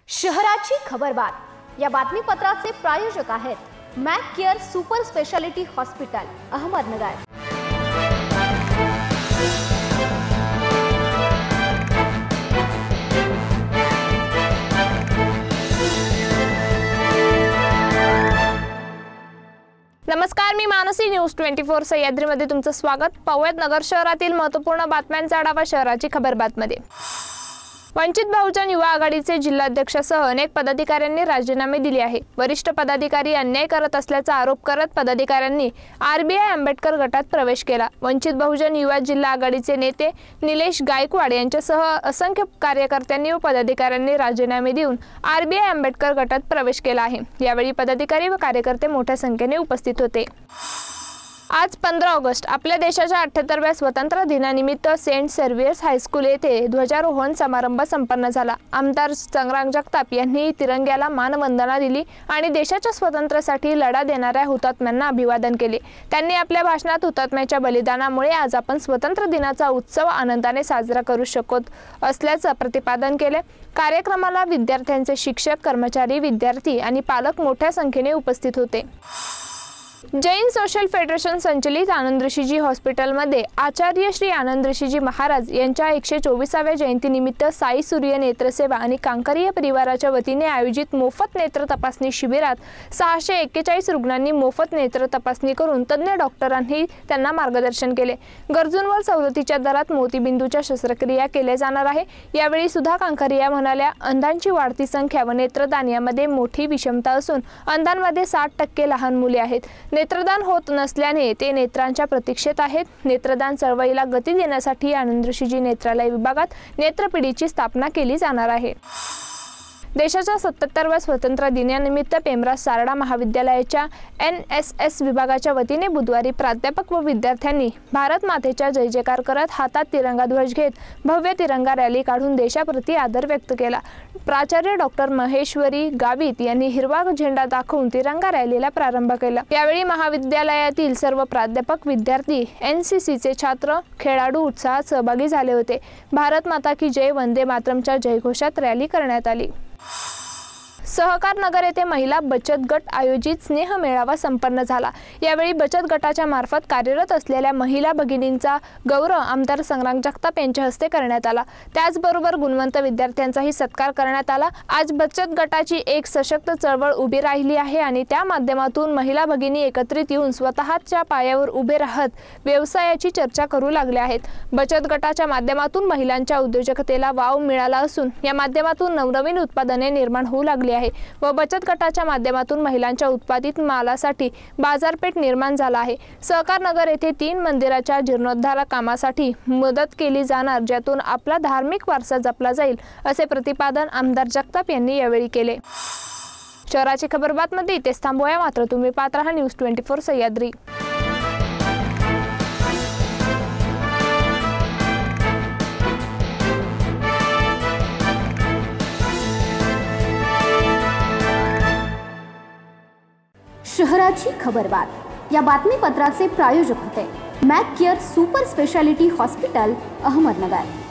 शहराची खबरबात या बातमीपत्राचे प्रायोजक आहेत Mac Care super speciality hospital Ahmednagar. नमस्कार, मी मानसी न्यूज 24 सह्याद्रीमध्ये तुमचं स्वागत। पाहूयात नगर शहरातील महत्त्वपूर्ण बातम्यांचा आढावा शहराची खबरबातमध्ये। वंचित बहुजन युवा आघाडीचे जिल्हाध्यक्षासह अनेक पदाधिकाऱ्यांनी राजीनामे दिले आहे। वरिष्ठ पदाधिकारी अन्याय करत असल्याचा आरोप करत पदाधिकाऱ्यांनी आरबीआय आंबेडकर गटात प्रवेश केला। वंचित बहुजन युवा जिल्हा आघाडीचे नेते निलेश गायकवाड यांच्यासह असंख्य कार्यकर्त्यांनी व पदाधिकाऱ्यांनी राजीनामे देऊन आरबीआय आंबेडकर गटात प्रवेश केला आहे। यावेळी पदाधिकारी व कार्यकर्ते मोठ्या संख्येने उपस्थित होते। आज 15 ऑगस्ट आपल्या देशाच्या 78व्या स्वातंत्र्य दिनानिमित्त सेंट सेव्हियर्स हायस्कूल येथे ध्वजारोहण समारंभ संपन्न झाला। आमदार संग्राम जगताप यांनी तिरंग्याला मानवंदना दिली आणि देशाच्या स्वातंत्र्यासाठी लढा देणाऱ्या हुतात्म्यांना अभिवादन केले। त्यांनी आपल्या भाषणात हुतात्म्याच्या बलिदानामुळे आज आपण स्वातंत्र्य दिनाचा उत्सव आनंदाने साजरा करू शकत असल्याचं प्रतिपादन केले। कार्यक्रमाला विद्यार्थ्यांचे शिक्षक, कर्मचारी, विद्यार्थी आणि पालक मोठ्या संख्येने उपस्थित होते। जैन सोशल फेडरेशन संचलित आनंद ऋषीजी हॉस्पिटलमध्ये आचार्य श्री आनंद ऋषीजी महाराज यांच्या 124व्या जयंतीनिमित्त साई सूर्य नेत्रसेवा आणि कांकरीय परिवाराच्या वतीने आयोजित मोफत नेत्र तपासणी शिबिरात 641 रुग्णांनी मोफत नेत्र तपासणी करून तज्ञ डॉक्टरांनी त्यांना मार्गदर्शन केले। गरजूंवर सवलतीच्या दरात मोतीबिंदूच्या शस्त्रक्रिया केल्या जाणार आहे। यावेळी सुधा कांकरिया म्हणाल्या, अंधांची वाढती संख्या व नेत्रदान यामध्ये मोठी विषमता असून अंधांमध्ये 60% लहान मुले आहेत। नेत्रदान होत नसल्याने ते नेत्रांच्या प्रतीक्षेत आहेत। नेत्रदान चळवळीला गती देण्यासाठी आनंद ऋषीजी नेत्रालय विभागात नेत्रपिढीची स्थापना केली जाणार आहे। देशाच्या 77व्या स्वातंत्र्य दिनानिमित्त पेमराज सारडा महाविद्यालयाच्या NSS विभागाच्या वतीने बुधवारी प्राध्यापक व विद्यार्थ्यांनी भारत मातेचा जय जयकार करत हातात तिरंगा ध्वज घेत भव्य तिरंगा रॅली काढून देशाप्रती आदर व्यक्त केला। प्राचार्य डॉक्टर महेश्वरी गावित यांनी हिरवा झेंडा दाखवून तिरंगा रॅलीला प्रारंभ केला। यावेळी महाविद्यालयातील सर्व प्राध्यापक, विद्यार्थी, NCCचे छात्र, खेळाडू उत्साहात सहभागी झाले होते। भारत माता की जय, वंदे मातरमच्या जयघोषात रॅली करण्यात आली। सहकार नगर येथे महिला बचत गट आयोजित स्नेह मेळावा संपन्न झाला। यावेळी बचत गटाच्या मार्फत कार्यरत असलेल्या महिला भगिनींचा गौरव आमदार संग्राम जगताप यांच्या हस्ते करण्यात आला। त्याचबरोबर गुणवंत विद्यार्थ्यांचाही सत्कार करण्यात आला। आज बचत गटाची एक सशक्त चळवळ उभी राहिली आहे आणि त्या माध्यमातून महिला भगिनी एकत्रित येऊन स्वतःच्या पायावर उभे राहत व्यवसायाची चर्चा करू लागल्या आहेत। बचत गटाच्या माध्यमातून महिलांच्या उद्योजकतेला वाव मिळाला असून या माध्यमातून नवनवीन उत्पादने निर्माण होऊ लागली आहे व बचत गटाच्या माध्यमातून महिलांच्या उत्पादित मालासाठी बाजारपेठ निर्माण झाला आहे। सहकार नगर येथे 3 मंदिराच्या जीर्णोद्धार कामासाठी मदत केली जाणार, ज्यातून आपला धार्मिक वारसा जपला जाईल, असे प्रतिपादन आमदार जगताप यांनी यावेळी केले। शहराची खबरबातमध्ये इथेच थांबूया, मात्र तुम्ही पाहत रहा न्यूज 24 सह्याद्री। शहराची खबरबात या बातमीपत्राचे प्रायोजक होते Mac Care super speciality hospital Ahmednagar.